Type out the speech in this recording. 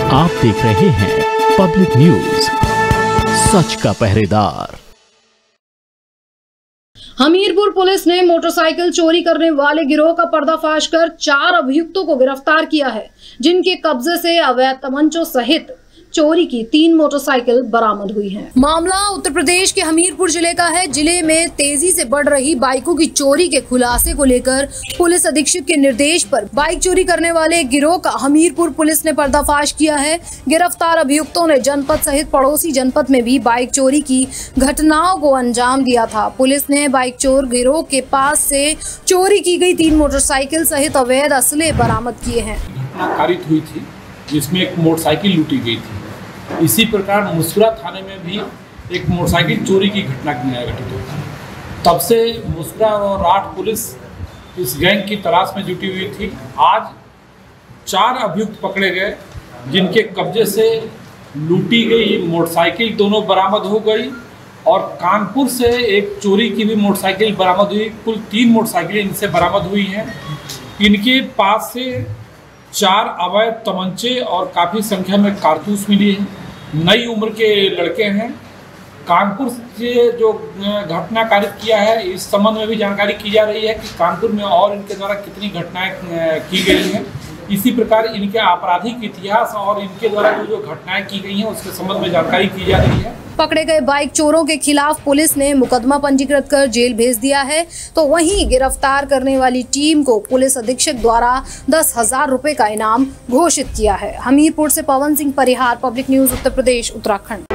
आप देख रहे हैं पब्लिक न्यूज, सच का पहरेदार। हमीरपुर पुलिस ने मोटरसाइकिल चोरी करने वाले गिरोह का पर्दाफाश कर 4 अभियुक्तों को गिरफ्तार किया है, जिनके कब्जे से अवैध तमंचों सहित चोरी की 3 मोटरसाइकिल बरामद हुई हैं। मामला उत्तर प्रदेश के हमीरपुर जिले का है। जिले में तेजी से बढ़ रही बाइकों की चोरी के खुलासे को लेकर पुलिस अधीक्षक के निर्देश पर बाइक चोरी करने वाले गिरोह का हमीरपुर पुलिस ने पर्दाफाश किया है। गिरफ्तार अभियुक्तों ने जनपद सहित पड़ोसी जनपद में भी बाइक चोरी की घटनाओं को अंजाम दिया था। पुलिस ने बाइक चोर गिरोह के पास से चोरी की गई 3 मोटरसाइकिल सहित अवैध असले बरामद किए हैं। कारित हुई थी जिसमें एक मोटरसाइकिल लूटी गई थी। इसी प्रकार मुस्कुरा थाने में भी एक मोटरसाइकिल चोरी की घटना घटित हुई थी। तब से मुस्कुरा और राठ पुलिस इस गैंग की तलाश में जुटी हुई थी। आज 4 अभियुक्त पकड़े गए, जिनके कब्जे से लूटी गई मोटरसाइकिल दोनों बरामद हो गई और कानपुर से एक चोरी की भी मोटरसाइकिल बरामद हुई। कुल 3 मोटरसाइकिलें इनसे बरामद हुई हैं। इनके पास से 4 अवैध तमंचे और काफ़ी संख्या में कारतूस मिली है। नई उम्र के लड़के हैं। कानपुर से जो घटना कारित किया है, इस संबंध में भी जानकारी की जा रही है कि कानपुर में और इनके द्वारा कितनी घटनाएं की गई हैं। इसी प्रकार इनके आपराधिक इतिहास और इनके द्वारा जो घटनाएं की गई हैं उसके संबंध में जानकारी की जा रही है। पकड़े गए बाइक चोरों के खिलाफ पुलिस ने मुकदमा पंजीकृत कर जेल भेज दिया है, तो वहीं गिरफ्तार करने वाली टीम को पुलिस अधीक्षक द्वारा 10,000 रुपए का इनाम घोषित किया है। हमीरपुर से पवन सिंह परिहार, पब्लिक न्यूज उत्तर प्रदेश उत्तराखंड।